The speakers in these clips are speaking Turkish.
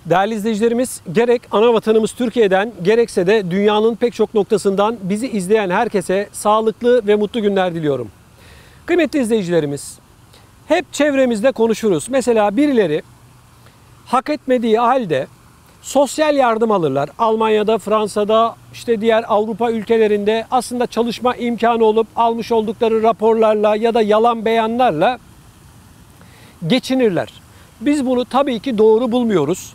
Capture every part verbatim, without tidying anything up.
Değerli izleyicilerimiz, gerek ana vatanımız Türkiye'den gerekse de dünyanın pek çok noktasından bizi izleyen herkese sağlıklı ve mutlu günler diliyorum. Kıymetli izleyicilerimiz, hep çevremizde konuşuruz. Mesela birileri hak etmediği halde sosyal yardım alırlar. Almanya'da, Fransa'da, işte diğer Avrupa ülkelerinde aslında çalışma imkanı olup almış oldukları raporlarla ya da yalan beyanlarla geçinirler. Biz bunu tabii ki doğru bulmuyoruz.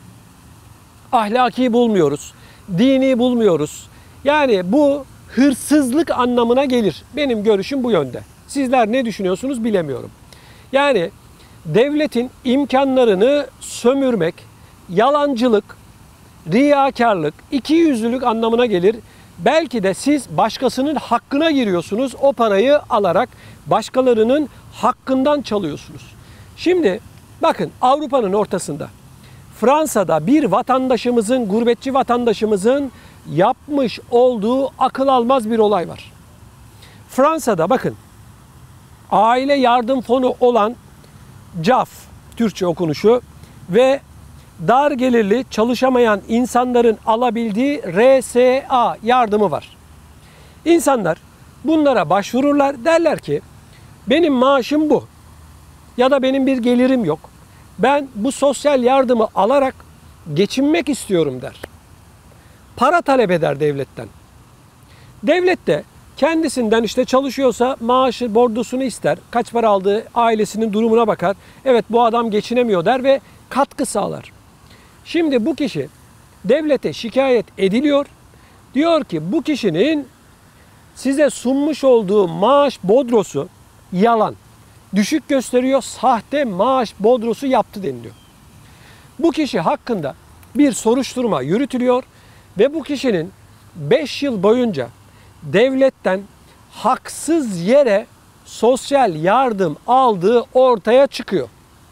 Ahlaki bulmuyoruz. Dini bulmuyoruz. Yani bu hırsızlık anlamına gelir. Benim görüşüm bu yönde. Sizler ne düşünüyorsunuz bilemiyorum. Yani devletin imkanlarını sömürmek, yalancılık, riyakarlık, ikiyüzlülük anlamına gelir. Belki de siz başkasının hakkına giriyorsunuz. O parayı alarak başkalarının hakkından çalıyorsunuz. Şimdi bakın, Avrupa'nın ortasında Fransa'da bir vatandaşımızın, gurbetçi vatandaşımızın yapmış olduğu akıl almaz bir olay var. Fransa'da bakın, aile yardım fonu olan C A F, Türkçe okunuşu, ve dar gelirli çalışamayan insanların alabildiği R S A yardımı var. İnsanlar bunlara başvururlar, derler ki benim maaşım bu ya da benim bir gelirim yok. Ben bu sosyal yardımı alarak geçinmek istiyorum der. Para talep eder devletten. Devlet de kendisinden işte çalışıyorsa maaşı, bordosunu ister. Kaç para aldığı, ailesinin durumuna bakar. Evet, bu adam geçinemiyor der ve katkı sağlar. Şimdi bu kişi devlete şikayet ediliyor. Diyor ki bu kişinin size sunmuş olduğu maaş bordrosu yalan. Düşük gösteriyor, sahte maaş bordrosu yaptı deniliyor. Bu kişi hakkında bir soruşturma yürütülüyor ve bu kişinin beş yıl boyunca devletten haksız yere sosyal yardım aldığı ortaya çıkıyor.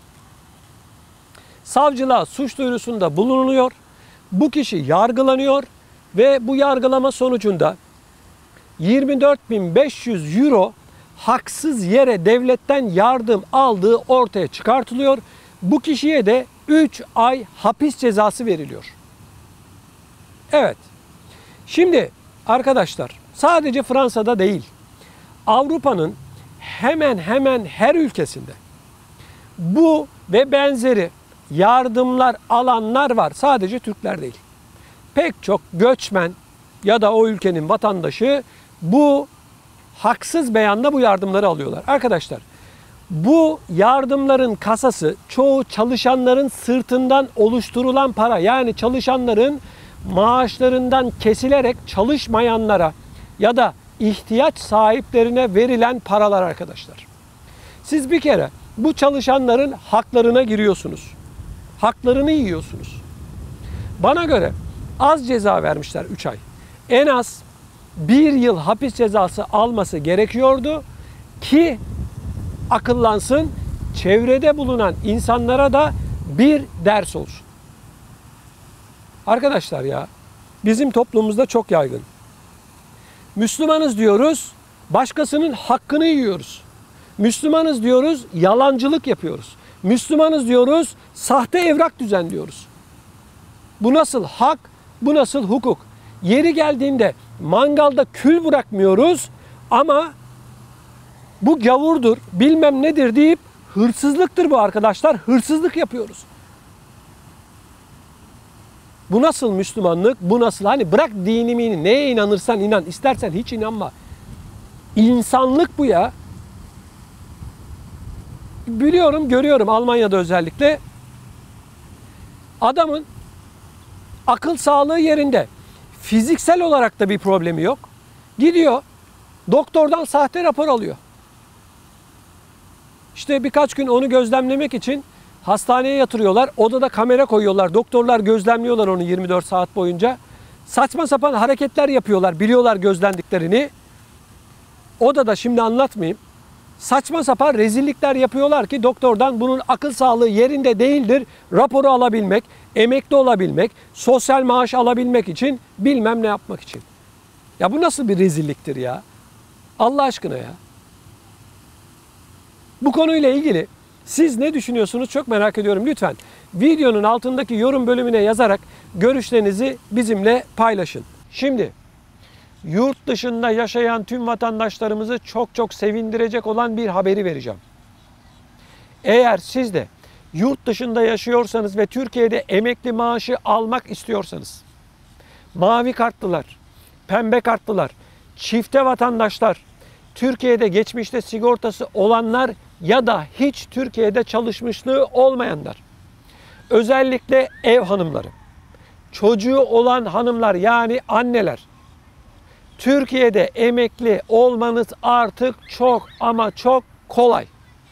Savcılığa suç duyurusunda bulunuluyor. Bu kişi yargılanıyor ve bu yargılama sonucunda yirmi dört bin beş yüz euro haksız yere devletten yardım aldığı ortaya çıkartılıyor. Bu kişiye de üç ay hapis cezası veriliyor. Evet. Şimdi arkadaşlar, sadece Fransa'da değil, Avrupa'nın hemen hemen her ülkesinde bu ve benzeri yardımlar alanlar var. Sadece Türkler değil. Pek çok göçmen ya da o ülkenin vatandaşı bu haksız beyanla bu yardımları alıyorlar. Arkadaşlar, bu yardımların kasası çoğu çalışanların sırtından oluşturulan para. Yani çalışanların maaşlarından kesilerek çalışmayanlara ya da ihtiyaç sahiplerine verilen paralar arkadaşlar. Siz bir kere bu çalışanların haklarına giriyorsunuz. Haklarını yiyorsunuz. Bana göre az ceza vermişler, üç ay. En az bir yıl hapis cezası alması gerekiyordu ki akıllansın, çevrede bulunan insanlara da bir ders olsun. Arkadaşlar ya, bizim toplumumuzda çok yaygın. Müslümanız diyoruz, başkasının hakkını yiyoruz. Müslümanız diyoruz, yalancılık yapıyoruz. Müslümanız diyoruz, sahte evrak düzenliyoruz. Bu nasıl hak, bu nasıl hukuk? Yeri geldiğinde mangalda kül bırakmıyoruz ama bu gavurdur, bilmem nedir deyip hırsızlıktır bu arkadaşlar. Hırsızlık yapıyoruz. Bu nasıl Müslümanlık? Bu nasıl? Hani bırak dinimini, neye inanırsan inan, istersen hiç inanma. İnsanlık bu ya. Biliyorum, görüyorum Almanya'da özellikle. Adamın akıl sağlığı yerinde. Fiziksel olarak da bir problemi yok. Gidiyor, doktordan sahte rapor alıyor. İşte birkaç gün onu gözlemlemek için hastaneye yatırıyorlar. Odada kamera koyuyorlar. Doktorlar gözlemliyorlar onu yirmi dört saat boyunca. Saçma sapan hareketler yapıyorlar. Biliyorlar gözlendiklerini. Odada şimdi anlatmayayım. Saçma sapan rezillikler yapıyorlar ki doktordan bunun akıl sağlığı yerinde değildir raporu alabilmek, emekli olabilmek, sosyal maaş alabilmek için, bilmem ne yapmak için. Ya bu nasıl bir rezilliktir ya? Allah aşkına ya. Bu konuyla ilgili siz ne düşünüyorsunuz çok merak ediyorum. Lütfen Videonun altındaki yorum bölümüne yazarak görüşlerinizi bizimle paylaşın. Şimdi yurt dışında yaşayan tüm vatandaşlarımızı çok çok sevindirecek olan bir haberi vereceğim. Eğer siz de yurt dışında yaşıyorsanız ve Türkiye'de emekli maaşı almak istiyorsanız, mavi kartlılar, pembe kartlılar, çifte vatandaşlar, Türkiye'de geçmişte sigortası olanlar ya da hiç Türkiye'de çalışmışlığı olmayanlar, özellikle ev hanımları, çocuğu olan hanımlar yani anneler, Türkiye'de emekli olmanız artık çok ama çok kolay.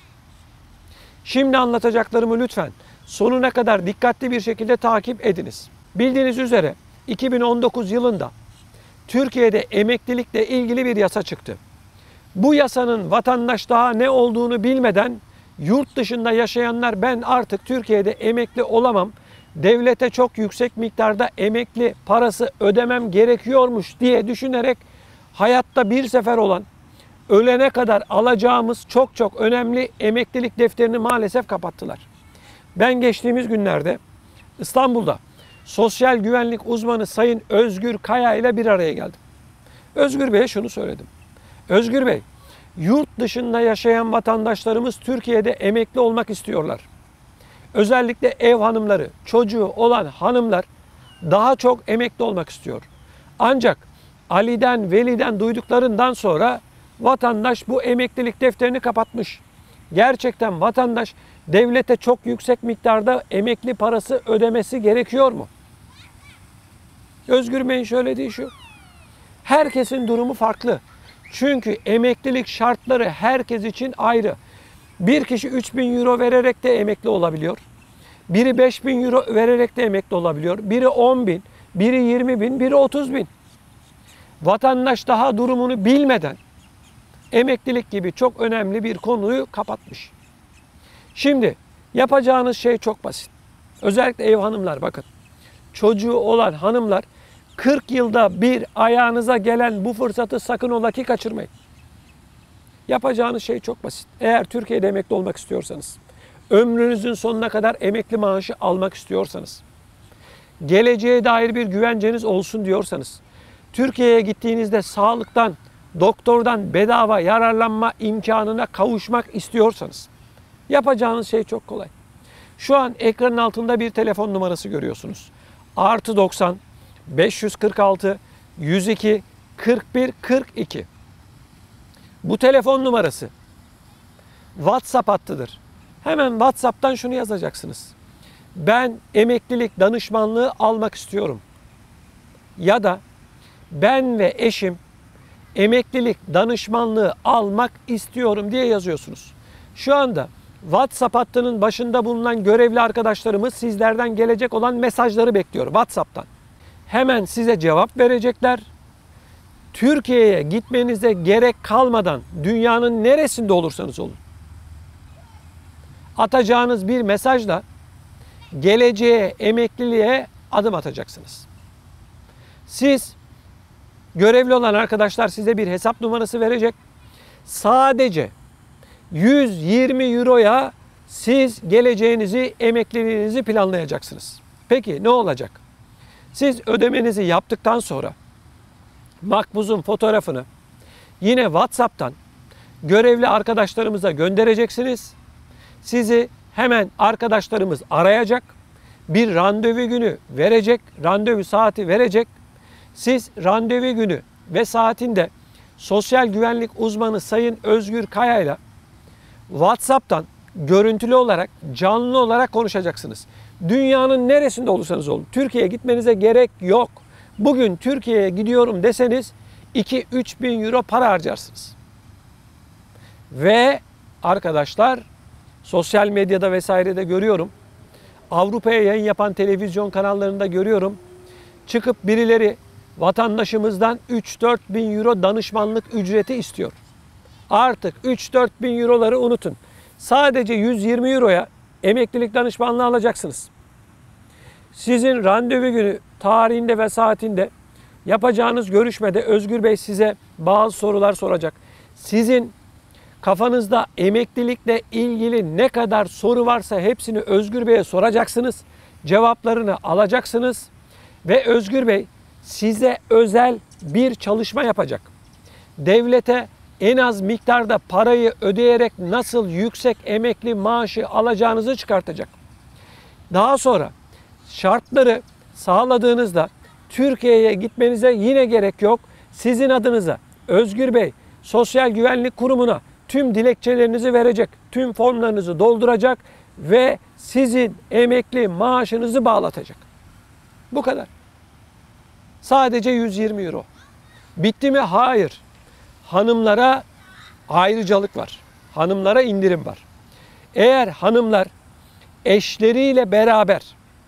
Şimdi anlatacaklarımı lütfen sonuna kadar dikkatli bir şekilde takip ediniz. Bildiğiniz üzere iki bin on dokuz yılında Türkiye'de emeklilikle ilgili bir yasa çıktı. Bu yasanın vatandaş daha ne olduğunu bilmeden yurt dışında yaşayanlar ben artık Türkiye'de emekli olamam, devlete çok yüksek miktarda emekli parası ödemem gerekiyormuş diye düşünerek hayatta bir sefer olan, ölene kadar alacağımız çok çok önemli emeklilik defterini maalesef kapattılar. Ben geçtiğimiz günlerde İstanbul'da sosyal güvenlik uzmanı Sayın Özgür Kaya ile bir araya geldim. Özgür Bey'e şunu söyledim. Özgür Bey, yurt dışında yaşayan vatandaşlarımız Türkiye'de emekli olmak istiyorlar. Özellikle ev hanımları, çocuğu olan hanımlar daha çok emekli olmak istiyor. Ancak Ali'den, Veli'den duyduklarından sonra vatandaş bu emeklilik defterini kapatmış. Gerçekten vatandaş devlete çok yüksek miktarda emekli parası ödemesi gerekiyor mu? Özgür Bey'in söylediği şu. Herkesin durumu farklı. Çünkü emeklilik şartları herkes için ayrı. Bir kişi üç bin euro vererek de emekli olabiliyor. Biri beş bin euro vererek de emekli olabiliyor. Biri on bin, biri yirmi bin, biri otuz bin. Vatandaş daha durumunu bilmeden emeklilik gibi çok önemli bir konuyu kapatmış. Şimdi yapacağınız şey çok basit. Özellikle ev hanımlar bakın. Çocuğu olan hanımlar kırk yılda bir ayağınıza gelen bu fırsatı sakın ola ki kaçırmayın. Yapacağınız şey çok basit. Eğer Türkiye'de emekli olmak istiyorsanız, ömrünüzün sonuna kadar emekli maaşı almak istiyorsanız, geleceğe dair bir güvenceniz olsun diyorsanız, Türkiye'ye gittiğinizde sağlıktan, doktordan bedava yararlanma imkanına kavuşmak istiyorsanız, yapacağınız şey çok kolay. Şu an ekranın altında bir telefon numarası görüyorsunuz. Artı doksan, beş yüz kırk altı, yüz iki, kırk bir, kırk iki. Bu telefon numarası WhatsApp hattıdır. Hemen WhatsApp'tan şunu yazacaksınız. Ben emeklilik danışmanlığı almak istiyorum. Ya da ben ve eşim emeklilik danışmanlığı almak istiyorum diye yazıyorsunuz. Şu anda WhatsApp hattının başında bulunan görevli arkadaşlarımız sizlerden gelecek olan mesajları bekliyor WhatsApp'tan. Hemen size cevap verecekler. Türkiye'ye gitmenize gerek kalmadan dünyanın neresinde olursanız olun, atacağınız bir mesajla geleceğe, emekliliğe adım atacaksınız. Siz, görevli olan arkadaşlar size bir hesap numarası verecek. Sadece yüz yirmi euroya siz geleceğinizi, emekliliğinizi planlayacaksınız. Peki ne olacak? Siz ödemenizi yaptıktan sonra makbuzun fotoğrafını yine WhatsApp'tan görevli arkadaşlarımıza göndereceksiniz. Sizi hemen arkadaşlarımız arayacak. Bir randevu günü verecek, randevu saati verecek. Siz randevu günü ve saatinde sosyal güvenlik uzmanı Sayın Özgür Kaya ile WhatsApp'tan görüntülü olarak, canlı olarak konuşacaksınız. Dünyanın neresinde olursanız olun. Türkiye'ye gitmenize gerek yok. Bugün Türkiye'ye gidiyorum deseniz iki üç bin euro para harcarsınız. Ve arkadaşlar sosyal medyada vesairede görüyorum. Avrupa'ya yayın yapan televizyon kanallarında görüyorum. Çıkıp birileri vatandaşımızdan üç dört bin euro danışmanlık ücreti istiyor. Artık üç dört bin euroları unutun. Sadece yüz yirmi euroya emeklilik danışmanlığı alacaksınız. Sizin randevu günü tarihinde ve saatinde yapacağınız görüşmede Özgür Bey size bazı sorular soracak. Sizin Kafanızda emeklilikle ilgili ne kadar soru varsa hepsini Özgür Bey'e soracaksınız. Cevaplarını alacaksınız. Ve Özgür Bey size özel bir çalışma yapacak. Devlete en az miktarda parayı ödeyerek nasıl yüksek emekli maaşı alacağınızı çıkartacak. Daha sonra şartları sağladığınızda Türkiye'ye gitmenize yine gerek yok. Sizin adınıza Özgür Bey Sosyal Güvenlik Kurumu'na tüm dilekçelerinizi verecek, tüm formlarınızı dolduracak ve sizin emekli maaşınızı bağlatacak. Bu kadar. Sadece yüz yirmi euro. Bitti mi? Hayır. Hanımlara ayrıcalık var. Hanımlara indirim var. Eğer hanımlar eşleriyle beraber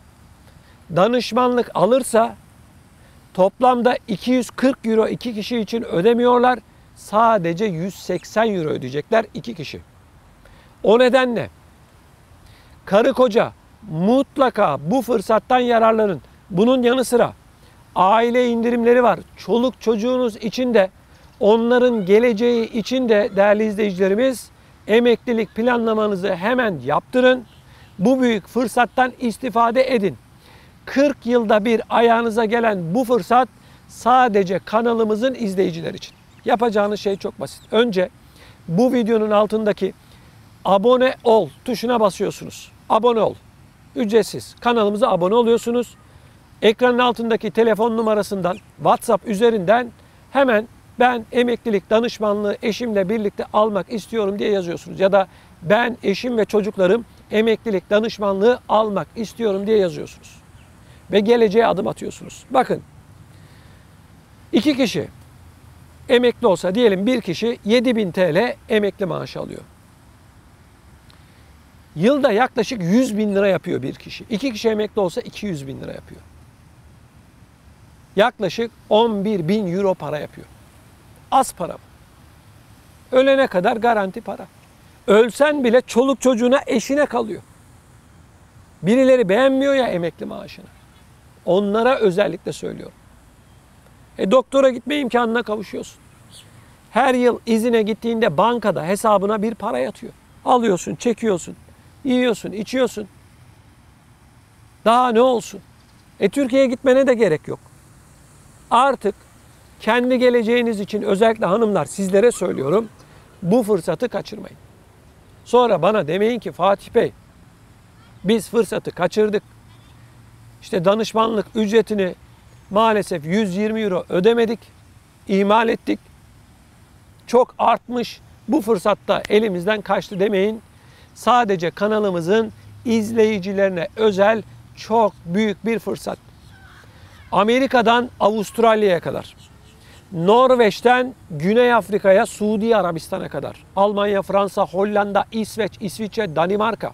danışmanlık alırsa toplamda iki yüz kırk euro iki kişi için ödemiyorlar. Sadece yüz seksen euro ödeyecekler iki kişi. O nedenle karı koca mutlaka bu fırsattan yararlanın. Bunun yanı sıra aile indirimleri var. Çoluk çocuğunuz için de onların geleceği için de değerli izleyicilerimiz emeklilik planlamanızı hemen yaptırın. Bu büyük fırsattan istifade edin. kırk yılda bir ayağınıza gelen bu fırsat sadece kanalımızın izleyicileri için. Yapacağınız şey çok basit. Önce bu videonun altındaki abone ol tuşuna basıyorsunuz. Abone ol. Ücretsiz. Kanalımıza abone oluyorsunuz. Ekranın altındaki telefon numarasından, WhatsApp üzerinden hemen ben emeklilik danışmanlığı eşimle birlikte almak istiyorum diye yazıyorsunuz. Ya da ben, eşim ve çocuklarım emeklilik danışmanlığı almak istiyorum diye yazıyorsunuz. Ve geleceğe adım atıyorsunuz. Bakın, iki kişi emekli olsa diyelim bir kişi yedi bin TL emekli maaşı alıyor. Yılda yaklaşık yüz bin lira yapıyor bir kişi. İki kişi emekli olsa iki yüz bin lira yapıyor. Yaklaşık on bir bin euro para yapıyor. Az para mı? Ölene kadar garanti para. Ölsen bile çoluk çocuğuna, eşine kalıyor. Birileri beğenmiyor ya emekli maaşını. Onlara özellikle söylüyorum. E doktora gitme imkanına kavuşuyorsun. Her yıl izine gittiğinde bankada hesabına bir para yatıyor. Alıyorsun, çekiyorsun, yiyorsun, içiyorsun. Daha ne olsun? E Türkiye'ye gitmene de gerek yok. Artık kendi geleceğiniz için özellikle hanımlar sizlere söylüyorum. Bu fırsatı kaçırmayın. Sonra bana demeyin ki Fatih Bey biz fırsatı kaçırdık. İşte danışmanlık ücretini maalesef yüz yirmi euro ödemedik. İhmal ettik. Çok artmış. Bu fırsatta elimizden kaçtı demeyin. Sadece kanalımızın izleyicilerine özel çok büyük bir fırsat. Amerika'dan Avustralya'ya kadar, Norveç'ten Güney Afrika'ya, Suudi Arabistan'a kadar, Almanya, Fransa, Hollanda, İsveç, İsviçre, Danimarka,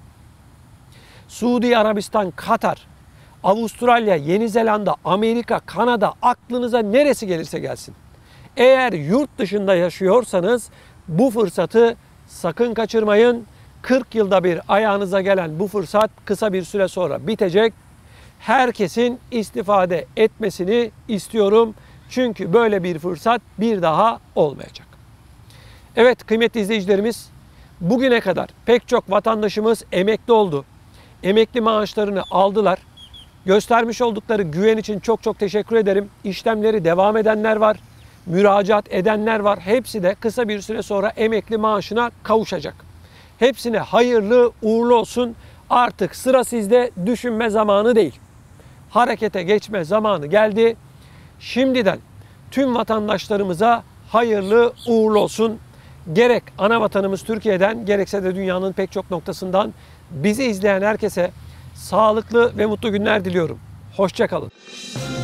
Suudi Arabistan, Katar, Avustralya, Yeni Zelanda, Amerika, Kanada, aklınıza neresi gelirse gelsin. Eğer yurt dışında yaşıyorsanız bu fırsatı sakın kaçırmayın. kırk yılda bir ayağınıza gelen bu fırsat kısa bir süre sonra bitecek. Herkesin istifade etmesini istiyorum. Çünkü böyle bir fırsat bir daha olmayacak. Evet kıymetli izleyicilerimiz, bugüne kadar pek çok vatandaşımız emekli oldu. Emekli maaşlarını aldılar. Göstermiş oldukları güven için çok çok teşekkür ederim. İşlemleri devam edenler var. Müracaat edenler var. Hepsi de kısa bir süre sonra emekli maaşına kavuşacak. Hepsine hayırlı uğurlu olsun. Artık sıra sizde, düşünme zamanı değil. Harekete geçme zamanı geldi. Şimdiden tüm vatandaşlarımıza hayırlı uğurlu olsun. Gerek ana vatanımız Türkiye'den gerekse de dünyanın pek çok noktasından bizi izleyen herkese sağlıklı ve mutlu günler diliyorum. Hoşça kalın.